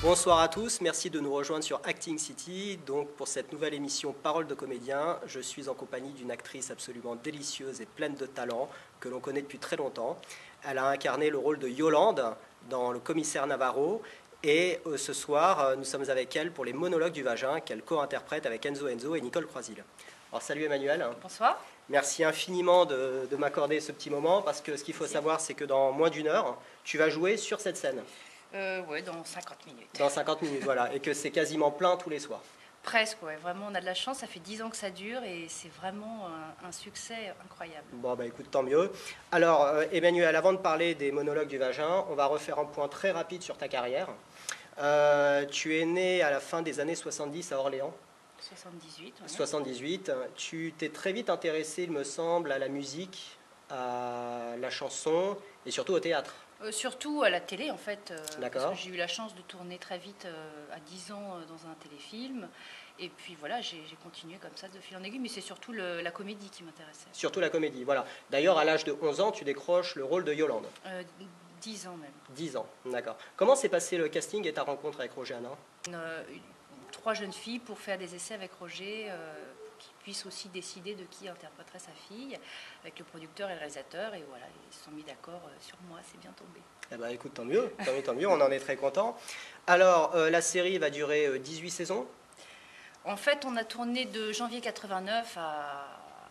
Bonsoir à tous, merci de nous rejoindre sur Acting City. Donc pour cette nouvelle émission Paroles de comédien, je suis en compagnie d'une actrice absolument délicieuse et pleine de talent que l'on connaît depuis très longtemps. Elle a incarné le rôle de Yolande dans Le Commissaire Navarro et ce soir nous sommes avec elle pour les monologues du vagin qu'elle co-interprète avec Enzo Enzo et Nicole Croisil. Alors salut Emmanuel. Bonsoir. Merci infiniment de m'accorder ce petit moment parce que ce qu'il faut savoir c'est que dans moins d'une heure, tu vas jouer sur cette scène. Oui, dans 50 minutes. Dans 50 minutes, voilà. Et que c'est quasiment plein tous les soirs. Presque, ouais. Vraiment, on a de la chance. Ça fait 10 ans que ça dure et c'est vraiment un succès incroyable. Bon, bah écoute, tant mieux. Alors, Emmanuel, avant de parler des monologues du vagin, on va refaire un point très rapide sur ta carrière. Tu es né à la fin des années 70 à Orléans. 78. Ouais. 78. Tu t'es très vite intéressé, il me semble, à la musique, à la chanson et surtout au théâtre. Surtout à la télé, en fait. Parce que j'ai eu la chance de tourner très vite, à 10 ans, dans un téléfilm. Et puis voilà, j'ai continué comme ça de fil en aiguille. Mais c'est surtout la comédie qui m'intéressait. Surtout la comédie, voilà. D'ailleurs, à l'âge de 11 ans, tu décroches le rôle de Yolande. 10 ans même. 10 ans, d'accord. Comment s'est passé le casting et ta rencontre avec Roger Hanin? 3 jeunes filles pour faire des essais avec Roger, qui puisse aussi décider de qui interpréterait sa fille, avec le producteur et le réalisateur. Et voilà, ils se sont mis d'accord sur moi, c'est bien tombé. Eh ben, écoute, tant mieux, tant mieux, on en est très content. Alors, la série va durer 18 saisons. En fait, on a tourné de janvier 89 à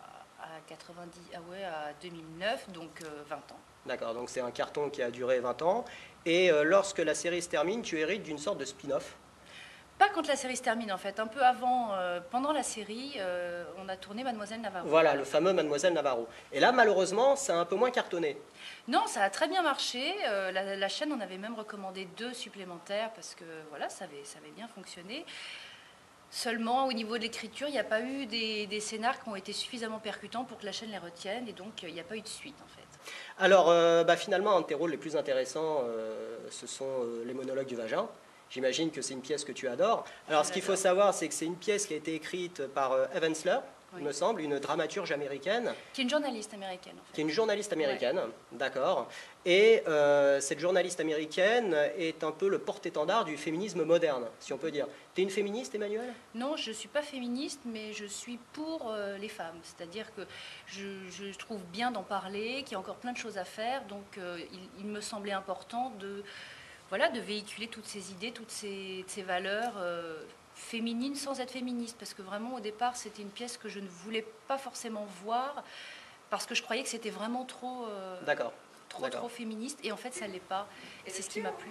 90, à 2009, donc 20 ans. D'accord, donc c'est un carton qui a duré 20 ans. Et lorsque la série se termine, tu hérites d'une sorte de spin-off. Pas quand la série se termine, en fait. Un peu avant, pendant la série, on a tourné Mademoiselle Navarro. Voilà, le fameux Mademoiselle Navarro. Et là, malheureusement, ça a un peu moins cartonné. Non, ça a très bien marché. La chaîne en avait même recommandé 2 supplémentaires parce que voilà, ça avait bien fonctionné. Seulement, au niveau de l'écriture, il n'y a pas eu des scénars qui ont été suffisamment percutants pour que la chaîne les retienne. Et donc, il n'y a pas eu de suite, en fait. Alors, finalement, un de tes rôles les plus intéressants, ce sont les monologues du vagin. J'imagine que c'est une pièce que tu adores. Alors, ce qu'il faut savoir, c'est que c'est une pièce qui a été écrite par Eve Ensler, oui. Il me semble, une dramaturge américaine. Qui est une journaliste américaine, en fait. Qui est une journaliste américaine, ouais. D'accord. Et cette journaliste américaine est un peu le porte-étendard du féminisme moderne, si on peut dire. Tu es une féministe, Emmanuel? Non, je ne suis pas féministe, mais je suis pour les femmes. C'est-à-dire que je trouve bien d'en parler, qu'il y a encore plein de choses à faire. Donc, il me semblait important de véhiculer toutes ces idées, toutes ces valeurs féminines sans être féministe. Parce que vraiment, au départ, c'était une pièce que je ne voulais pas forcément voir, parce que je croyais que c'était vraiment trop, trop féministe. Et en fait, ça ne l'est pas. Et c'est ce qui m'a plu.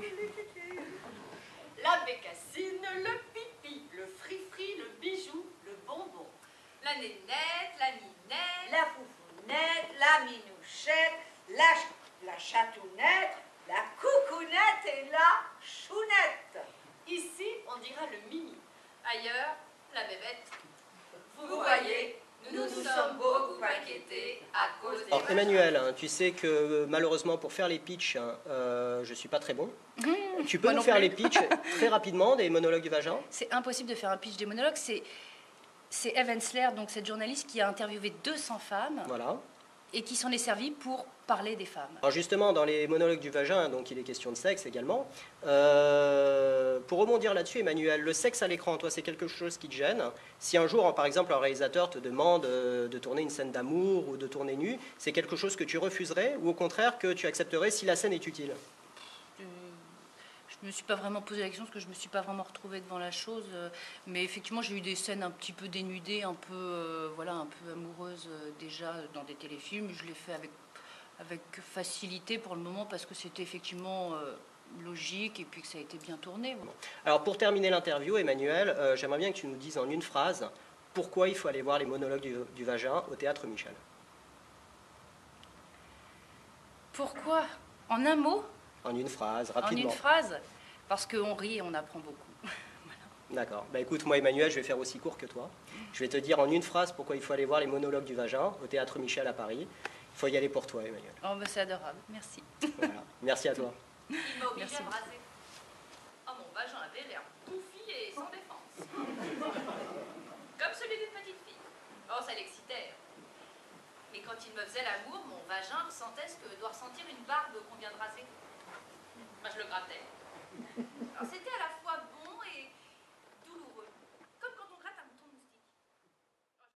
La bécassine, le pipi, le fri-fri, le bijou, le bonbon. La nénette, la ninette, la foufounette, la minouchette, la chatounette, la coucounette et la chounette. Ici, on dira le mimi. Ailleurs, la bébête. Vous voyez, nous nous sommes beaucoup inquiétés à cause des... Alors Emmanuel, tu sais que malheureusement pour faire les pitchs, je ne suis pas très bon. Tu peux nous faire les pitchs très rapidement des monologues du vagin? C'est impossible de faire un pitch des monologues. C'est Eve Ensler, donc cette journaliste qui a interviewé 200 femmes. Voilà. Et qui s'en est servi pour parler des femmes. Alors justement, dans les monologues du vagin, donc il est question de sexe également. Pour rebondir là-dessus, Emmanuel, le sexe à l'écran, toi, c'est quelque chose qui te gêne? Si un jour, par exemple, un réalisateur te demande de tourner une scène d'amour ou de tourner nu, c'est quelque chose que tu refuserais ou au contraire que tu accepterais si la scène est utile? Je ne me suis pas vraiment posé la question parce que je ne me suis pas vraiment retrouvée devant la chose. Mais effectivement, j'ai eu des scènes un petit peu dénudées, un peu amoureuses déjà dans des téléfilms. Je l'ai fait avec facilité pour le moment parce que c'était effectivement logique et puis que ça a été bien tourné. Bon. Alors pour terminer l'interview, Emmanuel, j'aimerais bien que tu nous dises en une phrase pourquoi il faut aller voir les monologues du vagin au Théâtre Michel. Pourquoi? En un mot? En une phrase, rapidement. En une phrase? Parce qu'on rit et on apprend beaucoup. Voilà. D'accord. Bah écoute, moi Emmanuel, je vais faire aussi court que toi. Je vais te dire en une phrase pourquoi il faut aller voir les monologues du vagin au Théâtre Michel à Paris. Il faut y aller pour toi, Emmanuel. Oh, bah c'est adorable. Merci. Voilà. Merci à toi. Il m'a obligé Merci. à me raser. Oh, mon vagin avait l'air bouffi et sans défense. Comme celui d'une petite fille. Oh, ça l'excitait. Mais quand il me faisait l'amour, mon vagin ressentait ce que doit ressentir une barbe qu'on vient de raser. Moi, je le grattais.